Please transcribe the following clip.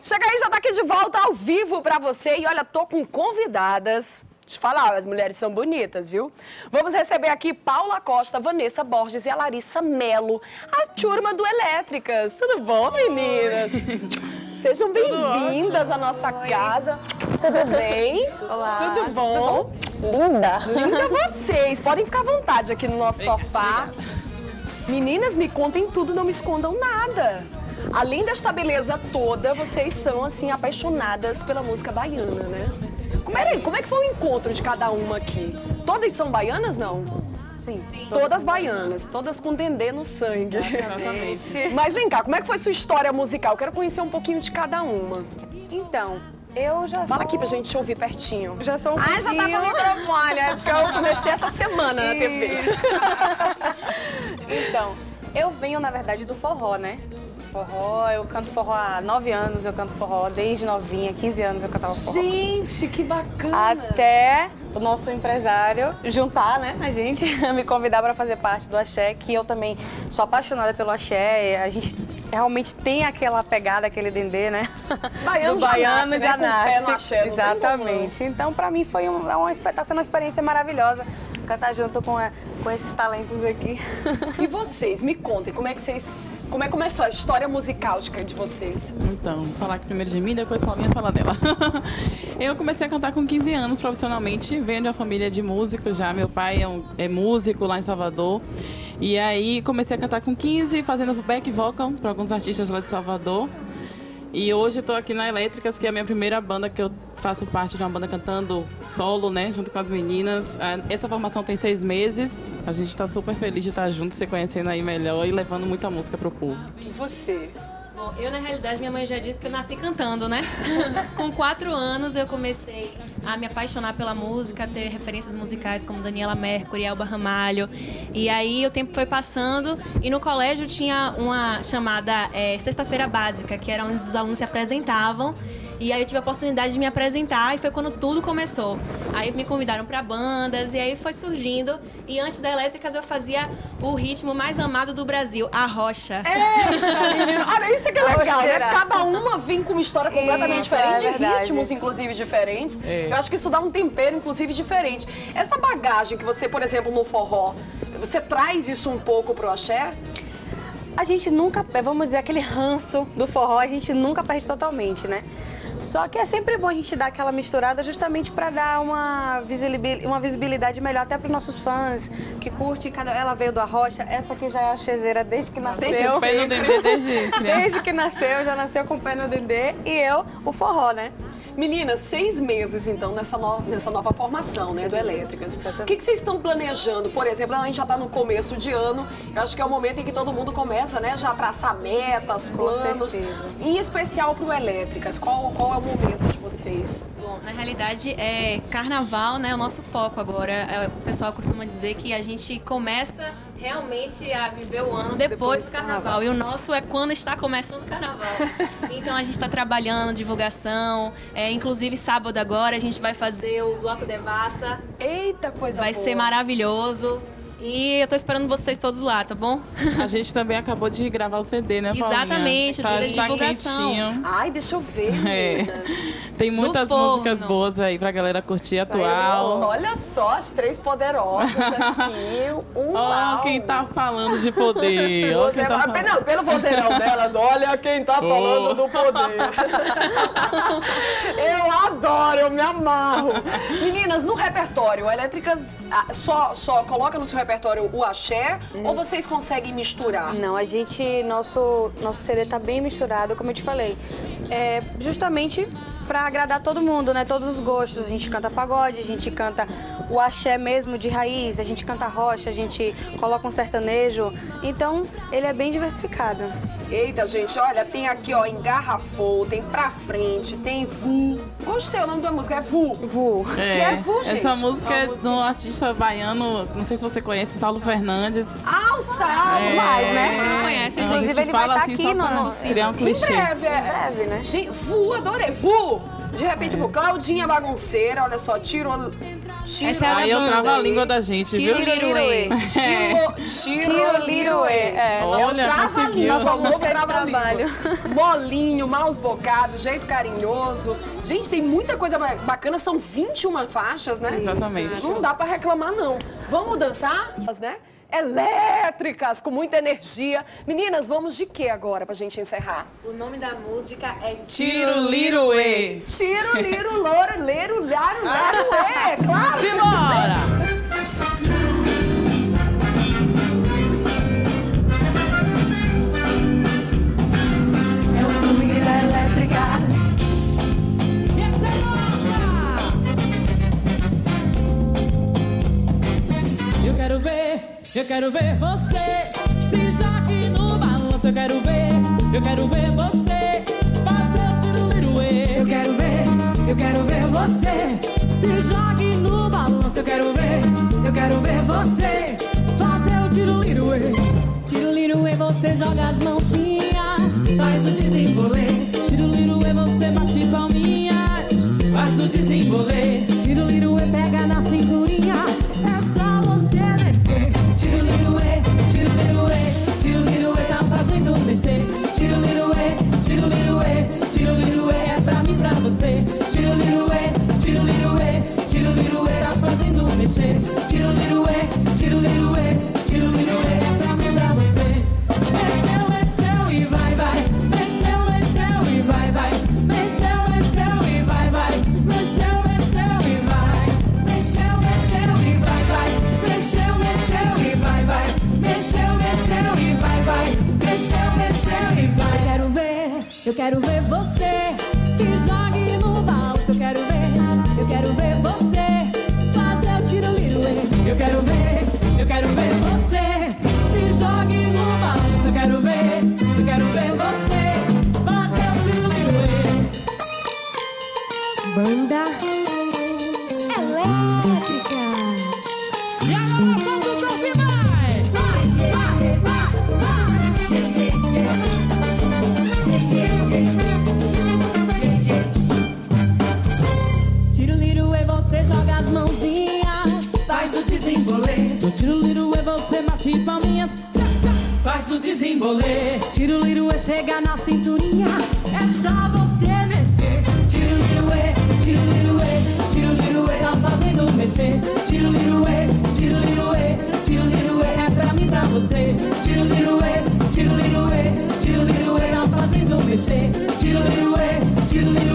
Chega aí, já tá aqui de volta ao vivo pra você. E olha, tô com convidadas. Te falar, as mulheres são bonitas, viu? Vamos receber aqui Paula Costa, Vanessa Borges e a Larissa Mello, a turma do Elétricas. Tudo bom, meninas? Sejam bem-vindas à nossa casa. Tudo bem? Olá. Tudo bom? Linda. Linda vocês. Podem ficar à vontade aqui no nosso sofá. Meninas, me contem tudo, não me escondam nada. Além desta beleza toda, vocês são, assim, apaixonadas pela música baiana, né? Como é que foi o encontro de cada uma aqui? Todas são baianas, não? Sim. Todas baianas, todas com dendê no sangue. Exatamente. Mas vem cá, como é que foi sua história musical? Quero conhecer um pouquinho de cada uma. Então, eu já Fala aqui pra gente te ouvir pertinho. Já sou um pouquinho... já tá com o microfone, é porque eu comecei essa semana na TV. Então, eu venho, na verdade, do forró, né? Forró, eu canto forró há 9 anos, eu canto forró desde novinha, 15 anos eu cantava forró. Gente, que bacana! Até o nosso empresário juntar, né, a gente, me convidar para fazer parte do axé, que eu também sou apaixonada pelo axé, a gente realmente tem aquela pegada, aquele dendê, né? Baiano do baiano já nasce, né? Com o pé no axé, não tem exatamente. Então, para mim, tá sendo uma experiência maravilhosa cantar junto com esses talentos aqui. E vocês, me contem, como é que começou a história musical de vocês? Então, vou falar aqui primeiro de mim, depois Paulinha falar dela. Eu comecei a cantar com 15 anos profissionalmente, venho de uma família de músicos já. Meu pai é músico lá em Salvador. E aí comecei a cantar com 15, fazendo back vocal para alguns artistas lá de Salvador. E hoje eu tô aqui na Elétricas, que é a minha primeira banda, que eu faço parte de uma banda cantando solo, né, junto com as meninas. Essa formação tem 6 meses, a gente tá super feliz de estar junto, se conhecendo aí melhor e levando muita música pro povo. E você? Bom, eu, na realidade, minha mãe já disse que eu nasci cantando, né? Com 4 anos eu comecei a me apaixonar pela música, a ter referências musicais como Daniela Mercury, Elba Ramalho. E aí o tempo foi passando e no colégio tinha uma chamada Sexta-feira Básica, que era onde os alunos se apresentavam. E aí eu tive a oportunidade de me apresentar e foi quando tudo começou. Aí me convidaram para bandas e aí foi surgindo. E antes da Elétricas eu fazia o ritmo mais amado do Brasil, a rocha. Eita, menino! Olha, isso que é legal, né? Rocheira. Cada uma vem com uma história completamente Isso, diferente, é verdade. ritmos, inclusive, diferentes. É. Eu acho que isso dá um tempero, inclusive, diferente. Essa bagagem que você, por exemplo, no forró, você traz isso um pouco pro axé? A gente nunca, vamos dizer, aquele ranço do forró, a gente nunca perde totalmente, né? Só que é sempre bom a gente dar aquela misturada justamente para dar uma visibilidade melhor até para os nossos fãs que curtem. Ela veio do Arrocha, essa aqui já é a axezeira desde que nasceu. Desde O pé no dendê desde criança. Desde que nasceu, já nasceu com o pé no dendê e eu, o forró, né? Meninas, 6 meses, então, nessa nova formação, né, do Elétricas. O que vocês estão planejando? Por exemplo, a gente já está no começo de ano, eu acho que é o momento em que todo mundo começa, né, já a traçar metas, planos. certeza. Em especial para o Elétricas, qual é o momento de vocês? Bom, na realidade, carnaval, né, é o nosso foco agora. O pessoal costuma dizer que a gente começa realmente a viver o ano depois do carnaval. E o nosso é quando está começando o carnaval. Então a gente está trabalhando, divulgação. Inclusive sábado agora a gente vai fazer o Bloco Devassa. Eita, coisa Vai boa. ser maravilhoso. E eu tô esperando vocês todos lá, tá bom? A gente também acabou de gravar o CD, né, Paulinha? Exatamente, o CD de divulgação. quentinho. Ai, deixa eu ver, meninas. Tem muitas forno. músicas boas aí pra galera curtir Nossa, atual. olha só, as 3 poderosas aqui. Ó, quem tá falando de poder. Ó, quem tá falando. Não, pelo vozeirão delas, olha quem tá falando do poder. Eu adoro, eu me amarro. Meninas, no repertório, a Elétricas só coloca no seu repertório o axé ou vocês conseguem misturar? Não, nosso CD tá bem misturado, como eu te falei. Justamente para agradar todo mundo, né? Todos os gostos. A gente canta pagode, a gente canta o axé mesmo de raiz, a gente canta rocha, a gente coloca um sertanejo. Então, ele é bem diversificado. Eita, gente, olha, tem aqui, ó, engarrafou, tem pra frente, tem vu. Gostei, o nome da música é vu. Vu. Que é vu, gente? Essa música é do artista baiano, não sei se você conhece, Saulo Fernandes. Ah, o Sal, demais, né? Quem não conhece, A Inclusive, gente ele vai fala estar assim aqui só pra no criar um Em clichê. breve, breve, né? Gente, vu, adorei, vu. De repente, tipo, Claudinha bagunceira, olha só, tirou Essa é a da Aí eu banda. travo a língua da gente, viu? Tiruliruê. Tiruliruê. Olha, Trava a conseguiu. língua, Nossa vamos música de travar a língua. trabalho. Molinho, maus bocados, jeito carinhoso. Gente, tem muita coisa bacana, são 21 faixas, né? Exatamente. Não dá pra reclamar, não. Vamos dançar, né? Elétricas, com muita energia. Meninas, vamos de quê agora pra gente encerrar? O nome da música é Tiruliruê. Tiro, liro, louro, leiro, laro, laro, claro. Simbora! É o swing da elétrica. Eu quero ver você se jogue no balanço. Eu quero ver você fazer o tiruliruê. Eu quero ver você se jogue no balanço. Eu quero ver você fazer o tiruliruê. Tiruliruê, você joga as mãozinhas, faz o desembolê. Tiruliruê, você bate palminhas, faz o desembolê. Tiruliruê, pega na cinturinha, é só você mexer. Tiruliruê, tiruliruê, tiruliruê, tá fazendo mexer. Tiruliruê, tiruliruê, tiruliruê, é pra mim, pra você. Tiruliruê, tiruliruê, tiruliruê, tá fazendo mexer. Tiruliruê, tiruliruê, tiruliruê, é pra mim, pra você. Mexeu, mexeu e vai, vai. Mexeu, mexeu e vai, vai. Mexeu, mexeu e vai, vai. Mexeu, mexeu e vai. Mexeu, mexeu e vai, vai. Mexeu, mexeu e vai, vai. Mexeu, mexeu e vai, vai. Mexeu, mexeu e vai. Eu quero ver você se jogue no balso. Eu quero ver você fazer o tiruliruê. Eu quero ver você se jogue no balso. Eu quero ver você fazer o tiruliruê. Banda elétrica. E agora solta o corpo e vai! Tiruliruê, você joga as mãozinhas, faz o desembolê. No tiruliruê, você bate palminhas, faz o desembolê. Tiruliruê, chega na cinturinha, é só você mexer. Tiruliruê, tiruliruê, tiruliruê, tá fazendo mexer. Tiruliruê, tiruliruê, tiruliruê, é pra mim, pra você. Tiruliruê, tiruliruê, tiruliruê, tá fazendo mexer. Tiruliruê, tiruliruê.